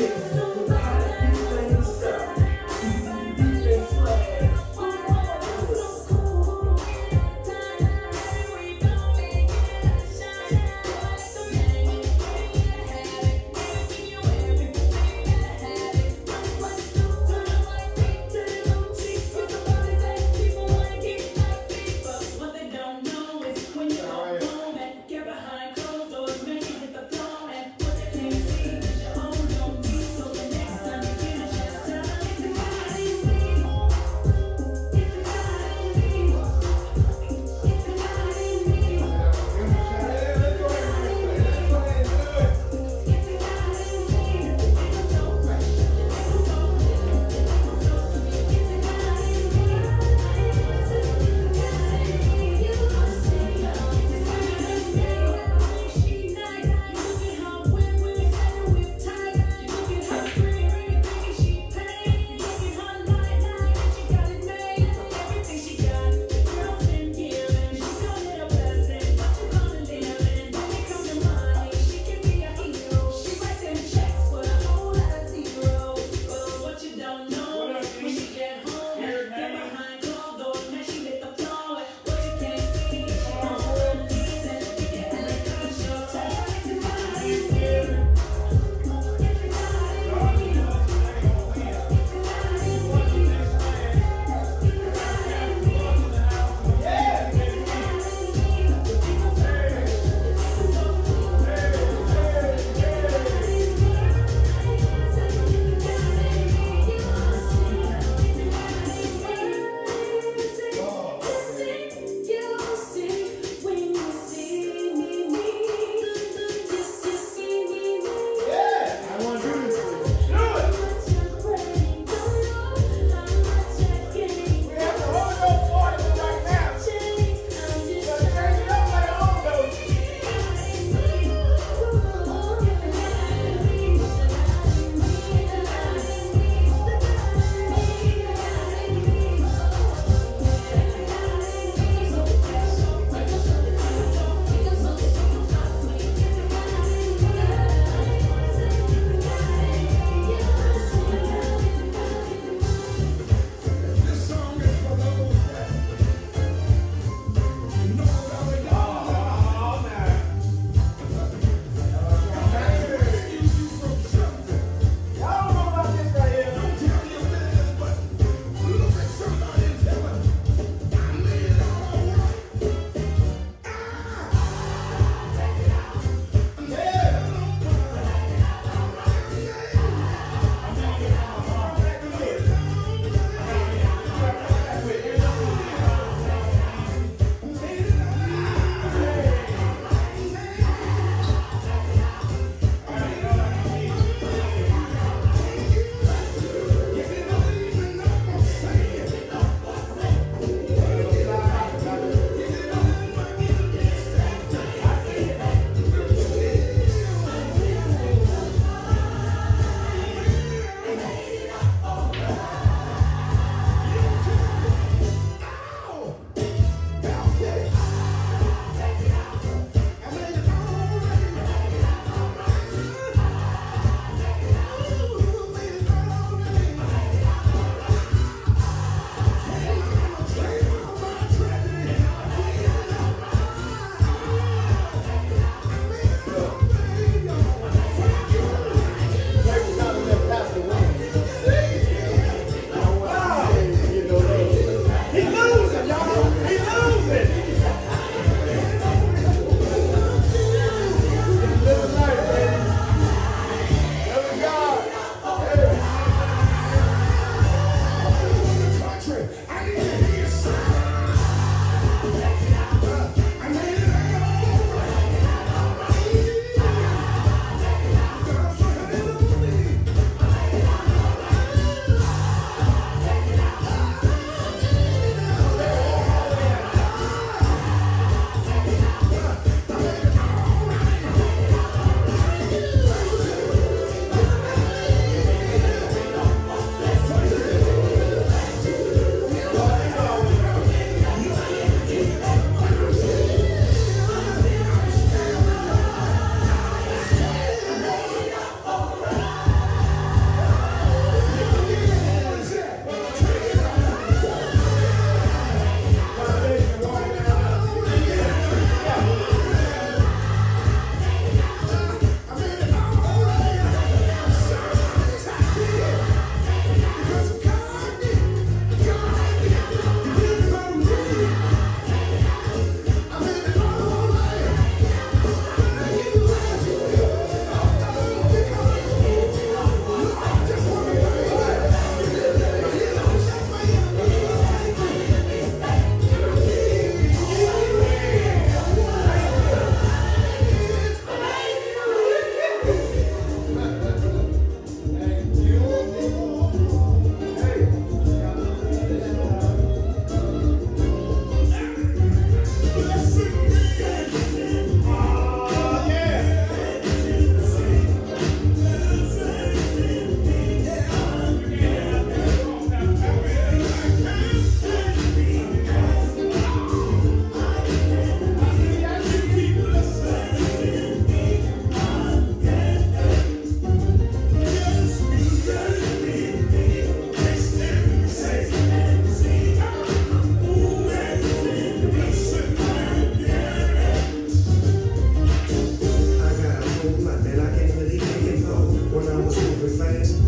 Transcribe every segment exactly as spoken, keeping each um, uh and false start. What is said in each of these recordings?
Behind closed doors, make you hit the floor and what they can't see. Oh, don't be so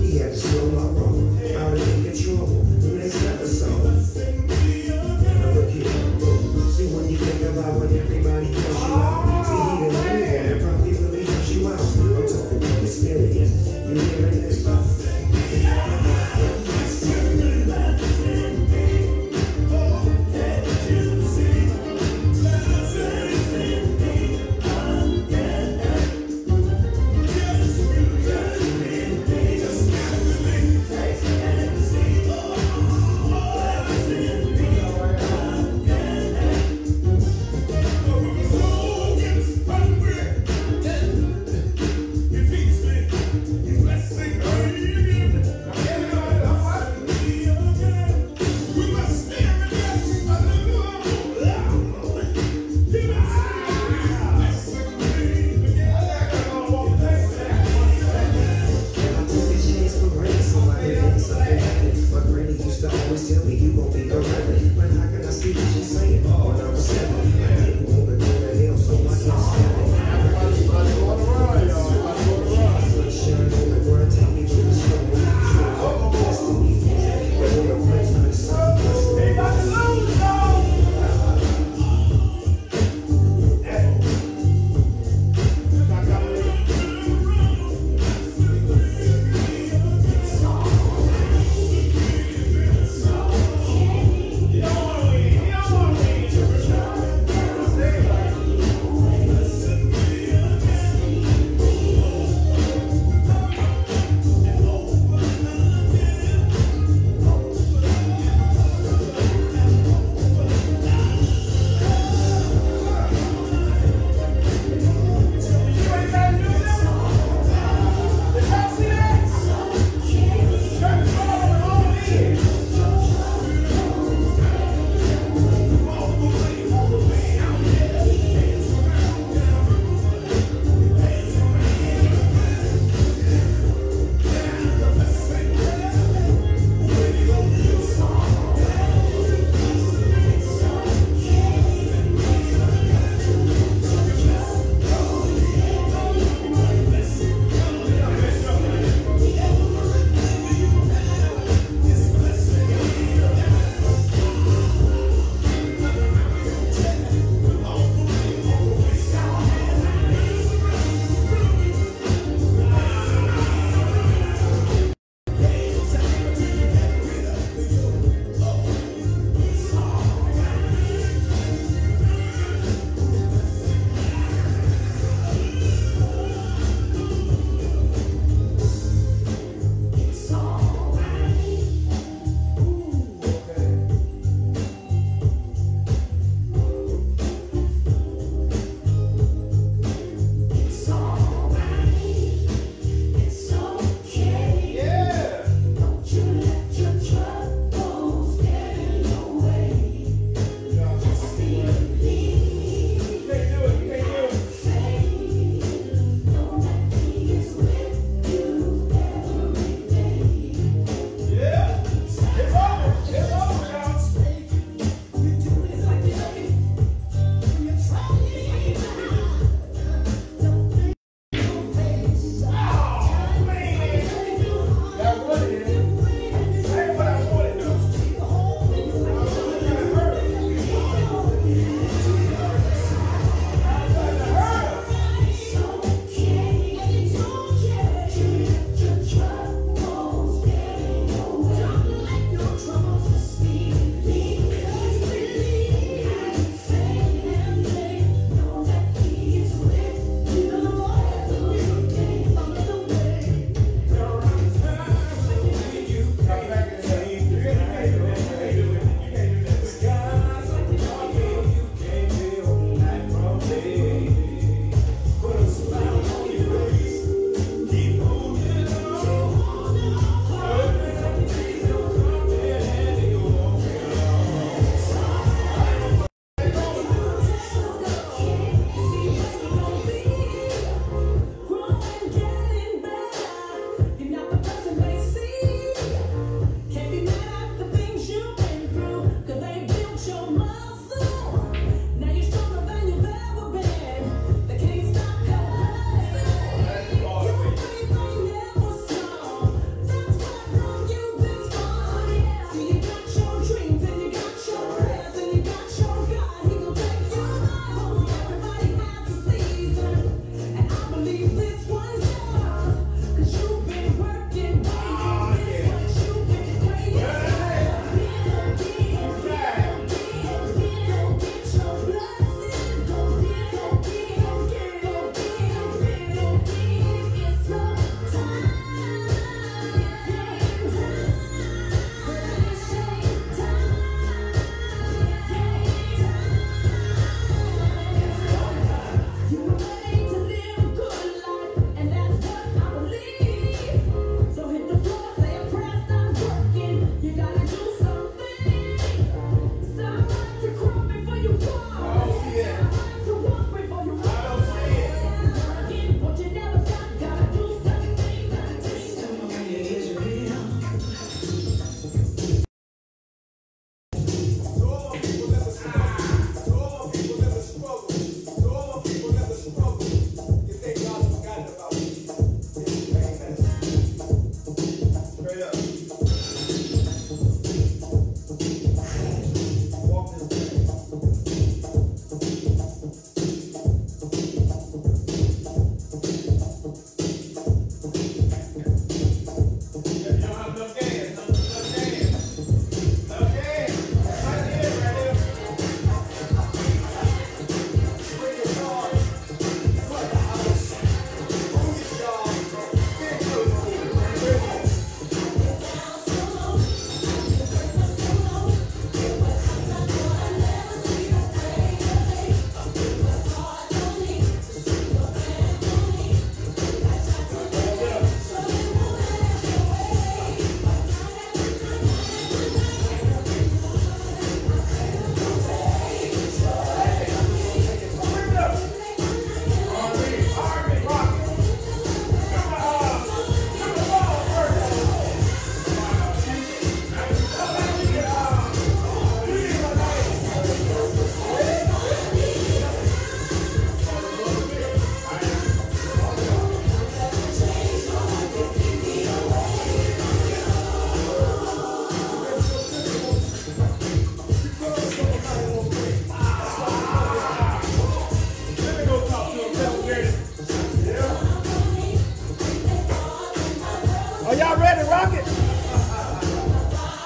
He had to slow my roll, out of control. The next episode. Now look here, boom. See when you think about when everybody calls you out. See, he didn't really want it, probably really helps you out. I'm talking from experience. You hearing this? Yeah.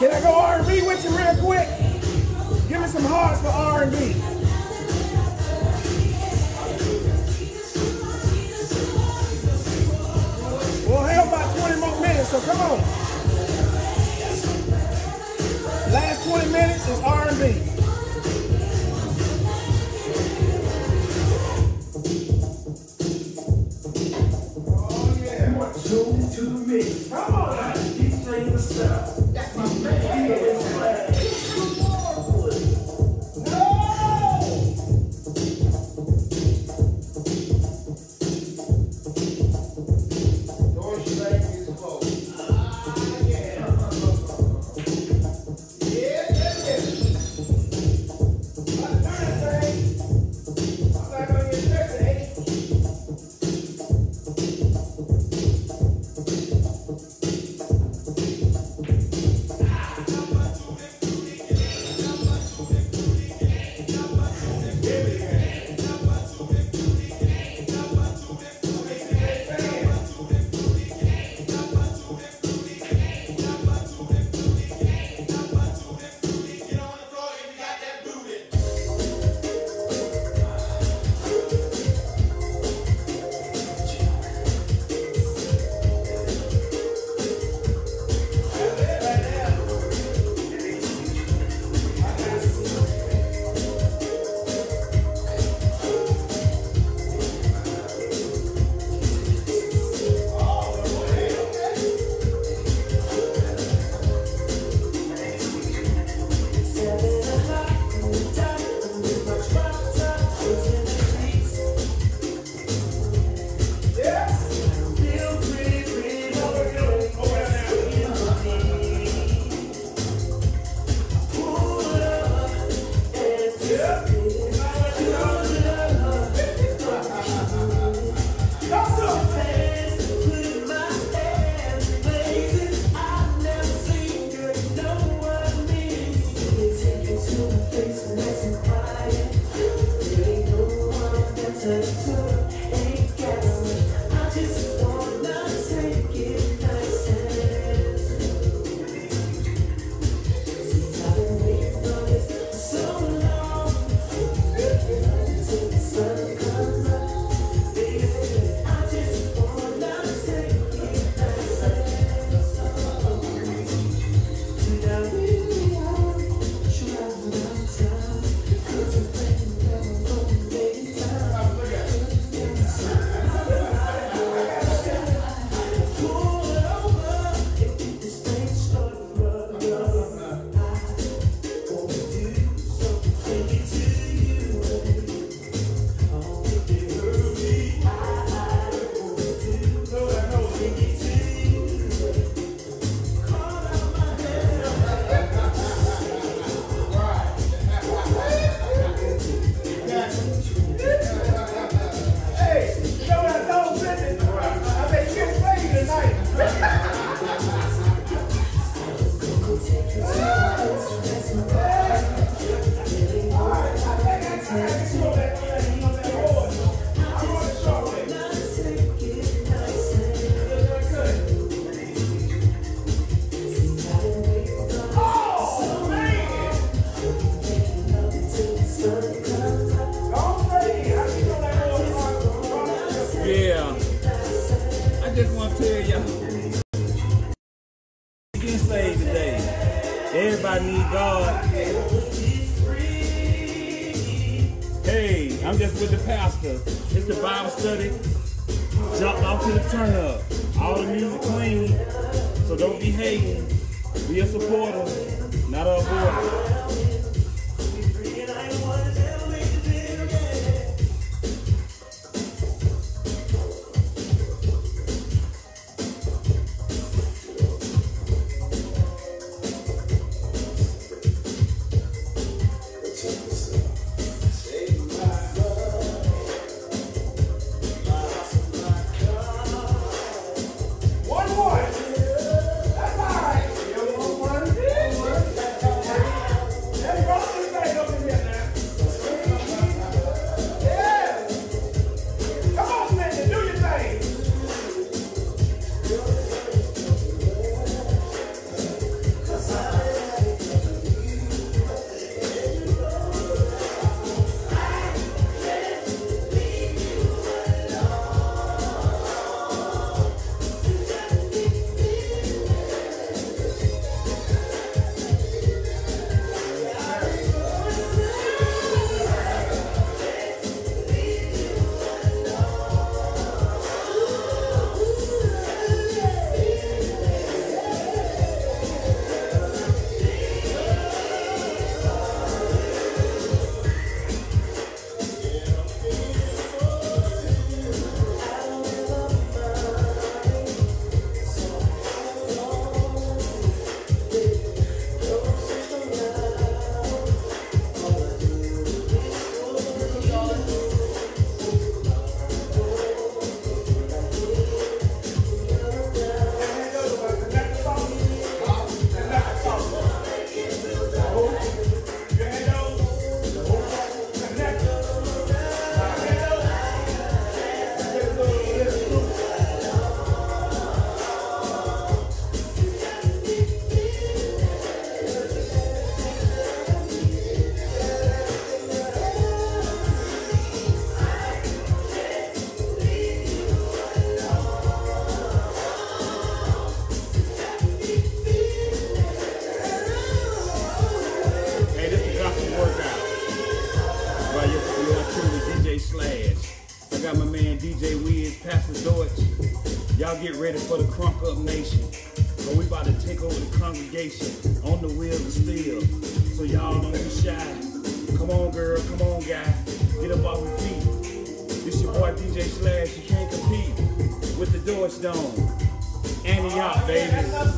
Can I go R and B with you real quick? Give me some hearts for R and B. We'll have about twenty more minutes, so come on. Last twenty minutes is R and B. To the mix. Come on, keep playing the stuff. That's my man. Everybody need God. Hey, I'm just with the pastor. It's the Bible study. Jumped off to the turn up. All the music clean. So don't be hating. Be a supporter, not a avoider. ready for the crunk up nation. So we about to take over the congregation on the wheels of steel. So y'all don't be shy. Come on, girl, come on, guy. Get up off your feet. This your boy D J Slash. You can't compete with the Deutsch Dome. Antioch, baby.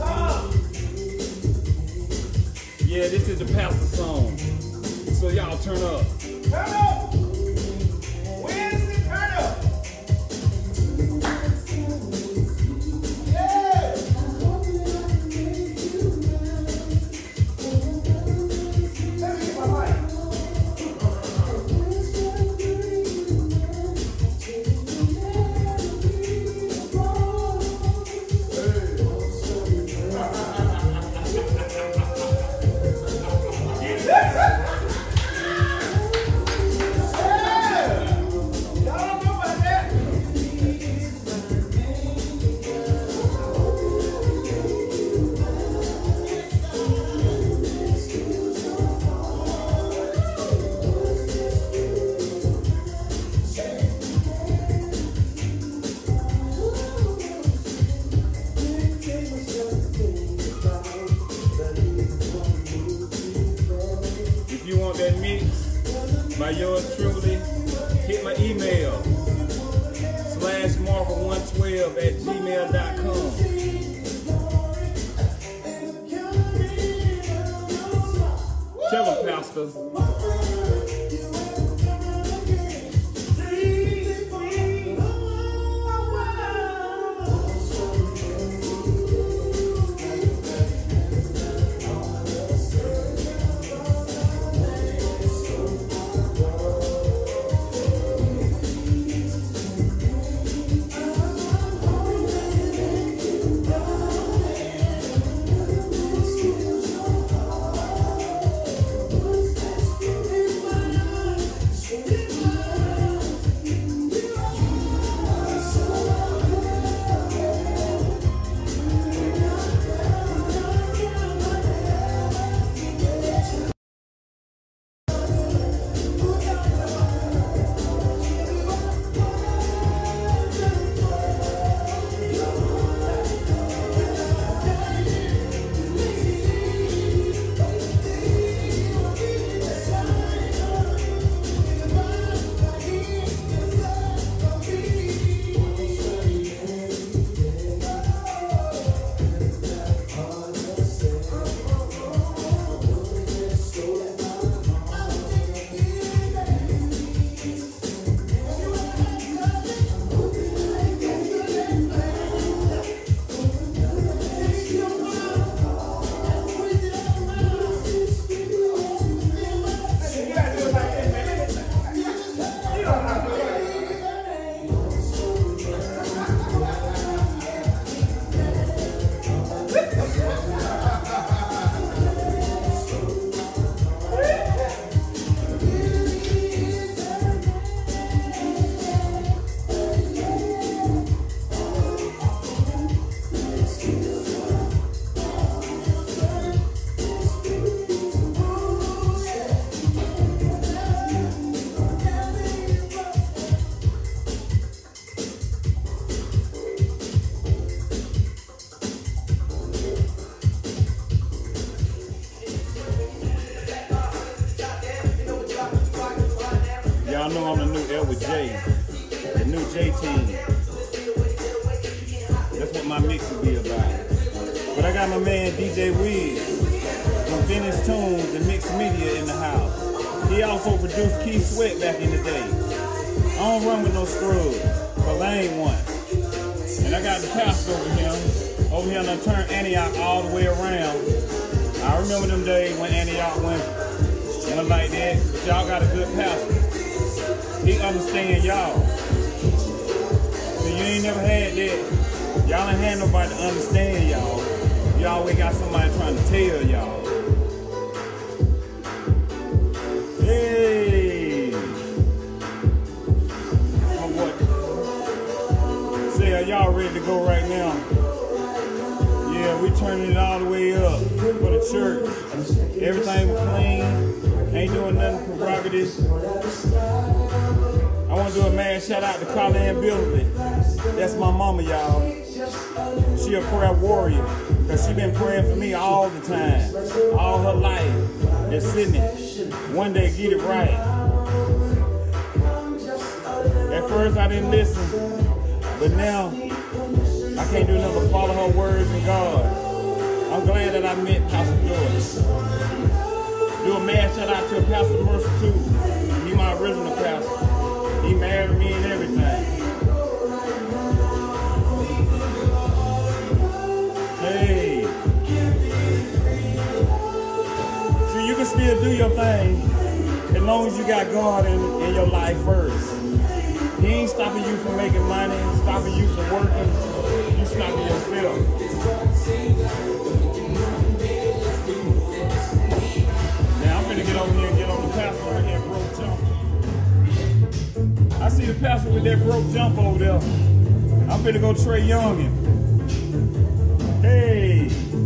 Yeah, this is the pastor song. So y'all turn up. Turn up! Wednesday, turn up! Yeah! Let me get my mic. That mix by yours truly, hit my email slash marvel one twelve at gmail dot com. Tell them, Pastor. Y'all know I'm the new L with J, the new J team. That's what my mix will be about. But I got my man D J Wiz from Vintage Tunes and Mixed Media in the house. He also produced Keith Sweat back in the day. I don't run with no scrubs, cause I ain't one. And I got the pastor over here. Over here and I turned Antioch all the way around. I remember them days when Antioch went and like that, but y'all got a good pastor. He understand y'all. So you ain't never had that. Y'all ain't had nobody to understand y'all. You always got somebody trying to tell y'all. Hey! My boy. Say, are y'all ready to go right now? Yeah, we turning it all the way up for the church. Everything was clean. Ain't doing nothing prerogative. I want to do a mad shout out to Colleen Billy. That's my mama, y'all. She a prayer warrior because she been praying for me all the time, all her life. Just sitting it. One day get it right. At first I didn't listen, but now I can't do nothing but follow her words and God. I'm glad that I met Pastor Joyce. Do a mad shout out to Pastor Mercer too. He my original pastor. He married me and everything. Hey. See, you can still do your thing as long as you got God in, in your life first. He ain't stopping you from making money, stopping you from working. You stopping yourself. Now I'm gonna get over here and get on the pastor with that broke jump. I see the pastor with that broke jump over there. I'm finna go Trey Youngin. Hey.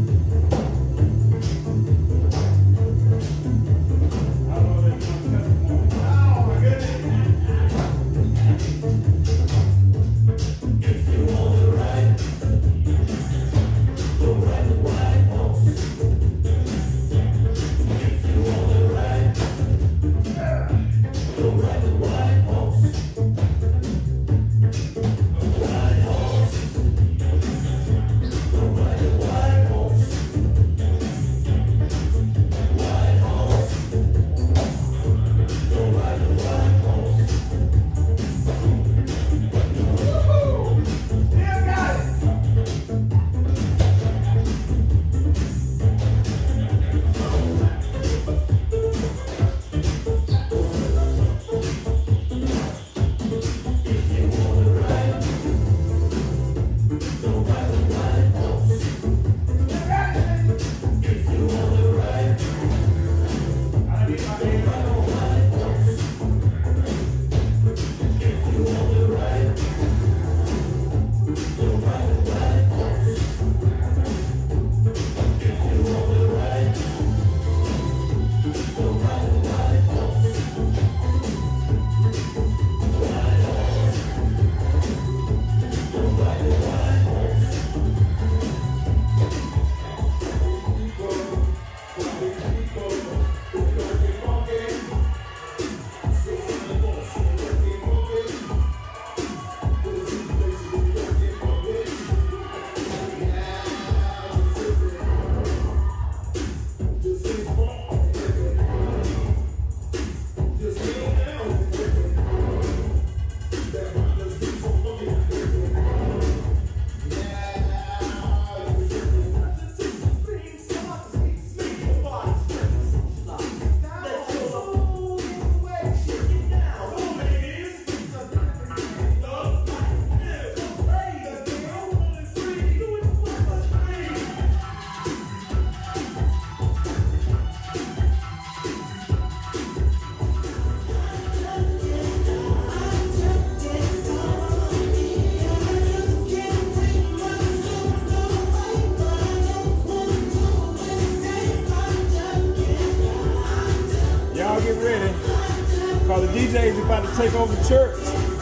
Cause the D J's about to take over the church.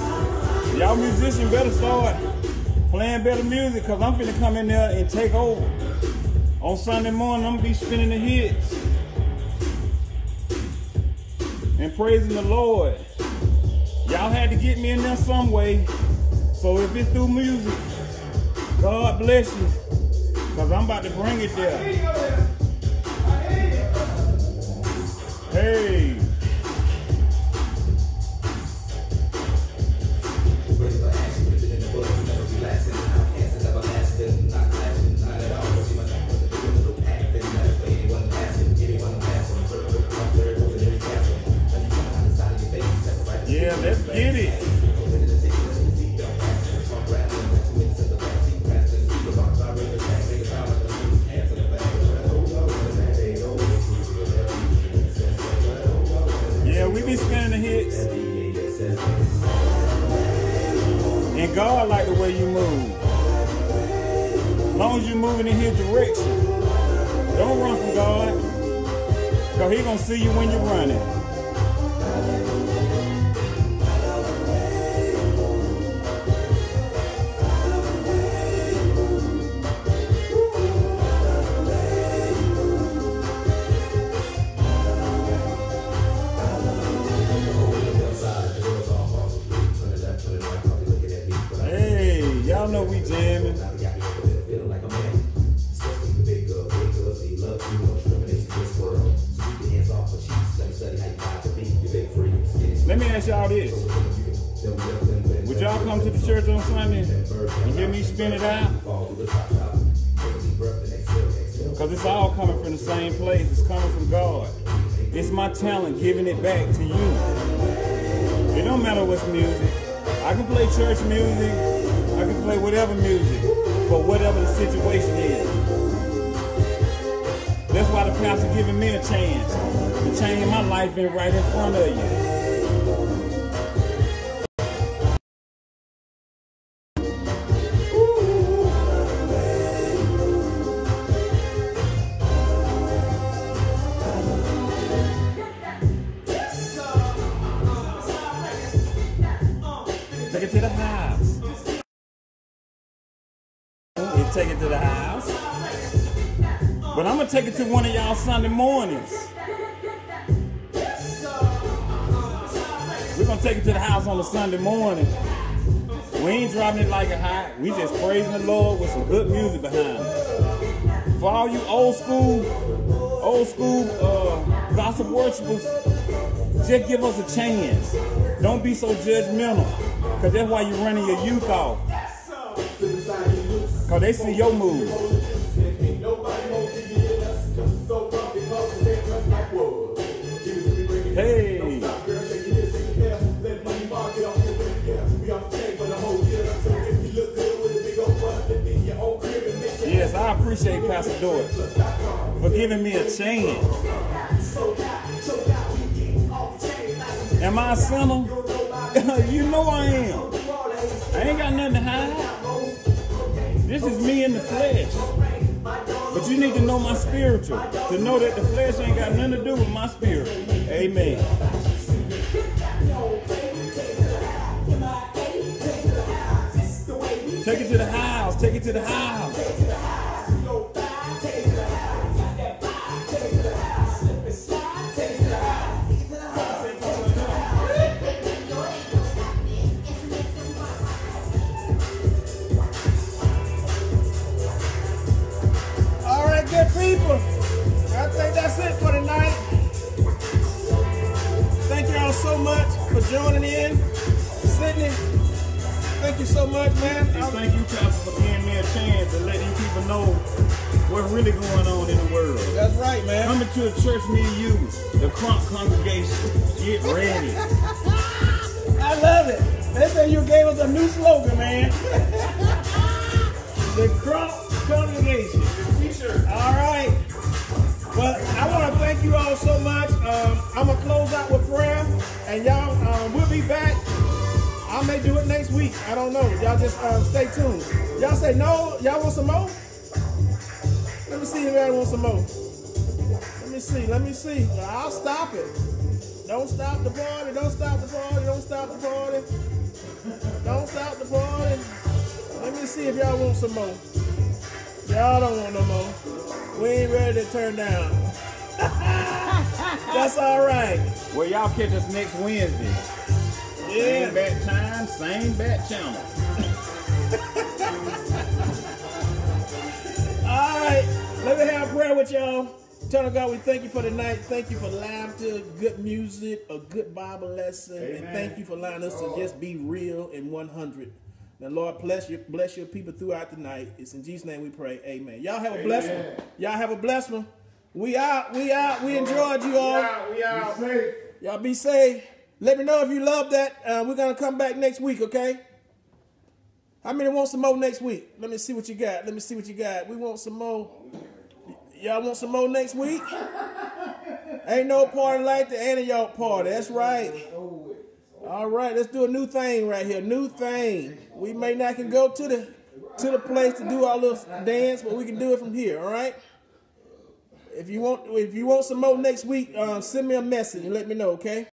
Y'all musicians better start playing better music, cause I'm finna come in there and take over. On Sunday morning, I'm gonna be spinning the hits and praising the Lord. Y'all had to get me in there some way. So if it's through music, God bless you, cause I'm about to bring it there. Hey. Yeah, let's get it. Yeah, we be spinning the hits. And God like the way you move. As long as you moving in his direction. Don't run from God. Cause he gonna see you when you're running. ask y'all this. Would y'all come to the church on Sunday and hear me spin it out? Because it's all coming from the same place. It's coming from God. It's my talent giving it back to you. It don't matter what's music. I can play church music. I can play whatever music for whatever the situation is. That's why the pastor giving me a chance to change my life in right in front of you. Take it to the house. You take it to the house. But I'm going to take it to one of y'all Sunday mornings. We're going to take it to the house on a Sunday morning. We ain't dropping it like a hot. We just praising the Lord with some good music behind it. For all you old school, old school uh, gospel worshipers, just give us a chance. Don't be so judgmental. Because that's why you're running your youth off. Because they see your moves. Hey. Yes, I appreciate Pastor Doyle for giving me a chance. Am I a sinner? You know I am. I ain't got nothing to hide. This is me in the flesh. But you need to know my spiritual, to know that the flesh ain't got nothing to do with my spirit. Amen. Take it to the house. Take it to the house. People, I think that's it for tonight. Thank y'all so much for joining in. Sydney, thank you so much, man. And thank you, Pastor, for giving me a chance to let these people know what's really going on in the world. That's right, man. Coming to a church near you, the Crump congregation. Get ready. I love it. They say you gave us a new slogan, man. The Crump congregation. All right. Well, I want to thank you all so much. Um, I'm going to close out with prayer. And y'all, um, we'll be back. I may do it next week. I don't know. Y'all just um, stay tuned. Y'all say no. Y'all want some more? Let me see if y'all want some more. Let me see. Let me see. I'll stop it. Don't stop the party. Don't stop the party. Don't stop the party. Don't stop the party. Let me see if y'all want some more. Y'all don't want no more. We ain't ready to turn down. That's all right. Well, y'all catch us next Wednesday. Yeah. Same bat time, same bat channel. All right. Let me have a prayer with y'all. Eternal God, we thank you for tonight. Thank you for laughter, good music, a good Bible lesson. Amen. And thank you for allowing us to just be real in one hundred. Now, Lord, bless your, bless your people throughout the night. It's in Jesus' name we pray. Amen. Y'all have a blessed one. Y'all have a blessed one. We out. We out. We enjoyed you all. We out. We out. Y'all be safe. Let me know if you love that. Uh, we're going to come back next week, okay? How many want some more next week? Let me see what you got. Let me see what you got. We want some more. Y'all want some more next week? Ain't no party like the Antioch party. That's right. All right, let's do a new thing right here. New thing. We may not can go to the to the place to do our little dance, but we can do it from here. All right. If you want, if you want some more next week, uh, send me a message and let me know. Okay.